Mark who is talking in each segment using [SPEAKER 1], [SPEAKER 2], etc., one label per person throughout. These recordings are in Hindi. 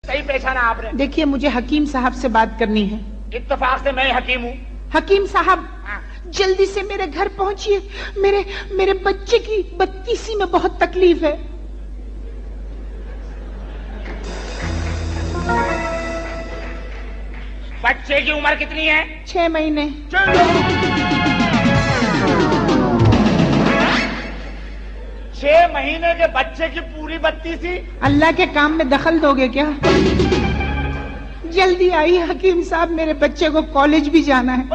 [SPEAKER 1] सही पहचाना आपने।
[SPEAKER 2] देखिए, मुझे हकीम साहब से बात करनी है।
[SPEAKER 1] इत्तेफाक से मैं हकीम हूँ।
[SPEAKER 2] हकीम साहब,
[SPEAKER 1] हाँ।
[SPEAKER 2] जल्दी से मेरे घर पहुंचिए। मेरे बच्चे की 32वीं में बहुत तकलीफ है।
[SPEAKER 1] बच्चे की उम्र कितनी है?
[SPEAKER 2] 6 महीने।
[SPEAKER 1] 6 महीने के बच्चे की पूरी 32वीं?
[SPEAKER 2] अल्लाह के काम में दखल दोगे क्या? जल्दी आइए हकीम साहब, मेरे बच्चे को कॉलेज भी जाना है।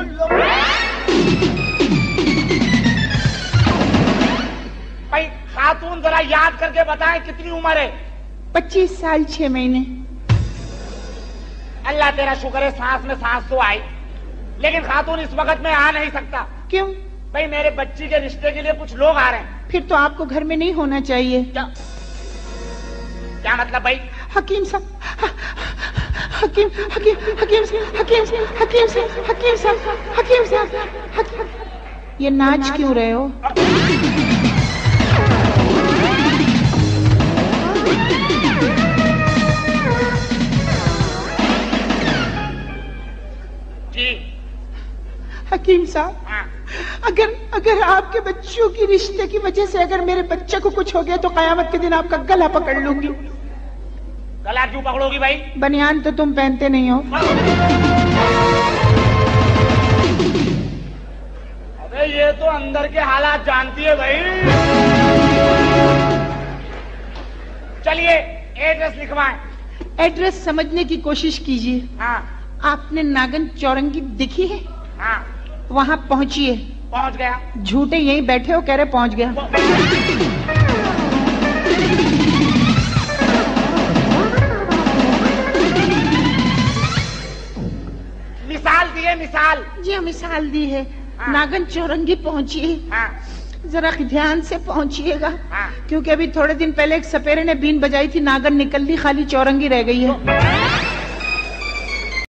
[SPEAKER 1] भाई खातून जरा याद करके बताएं कितनी उम्र है?
[SPEAKER 2] 25 साल 6 महीने।
[SPEAKER 1] अल्लाह तेरा शुक्र है सांस में सांस तो आई, लेकिन खातून इस वक्त में आ नहीं सकता।
[SPEAKER 2] क्यों?
[SPEAKER 1] भाई मेरे बच्ची के रिश्ते के लिए कुछ लोग आ रहे हैं।
[SPEAKER 2] फिर तो आपको घर में नहीं होना चाहिए।
[SPEAKER 1] क्या मतलब भाई?
[SPEAKER 2] हकीम साहब, हकीम हकीम हकीम साहब, हकीम साहब, हकीम साहब, हकीम साहब, हकीम साहब, ये नाच क्यों रहे हो?
[SPEAKER 1] जी
[SPEAKER 2] हकीम साहब,
[SPEAKER 1] हाँ।
[SPEAKER 2] अगर आपके बच्चों की रिश्ते की वजह से अगर मेरे बच्चे को कुछ हो गया तो कयामत के दिन आपका गला पकड़ लूंगी।
[SPEAKER 1] गला क्यों पकड़ोगी भाई?
[SPEAKER 2] बनियान तो तुम पहनते नहीं हो।
[SPEAKER 1] अबे ये तो अंदर के हालात जानती है भाई। चलिए एड्रेस लिखवाएं।
[SPEAKER 2] एड्रेस समझने की कोशिश कीजिए।
[SPEAKER 1] हाँ
[SPEAKER 2] आपने नागन चौरंगी देखी है?
[SPEAKER 1] हाँ
[SPEAKER 2] वहां पहुंचिए।
[SPEAKER 1] पहुंच गया।
[SPEAKER 2] झूठे यहीं बैठे हो, कह रहे पहुंच गया।
[SPEAKER 1] मिसाल दी है, मिसाल।
[SPEAKER 2] जी मिसाल दी है।
[SPEAKER 1] हाँ।
[SPEAKER 2] नागन चौरंगी पहुंचिए।
[SPEAKER 1] हाँ
[SPEAKER 2] जरा ध्यान से पहुंचिएगा,
[SPEAKER 1] हाँ।
[SPEAKER 2] क्योंकि अभी थोड़े दिन पहले एक सपेरे ने बीन बजाई थी, नागन निकल ली, खाली चौरंगी रह गई है।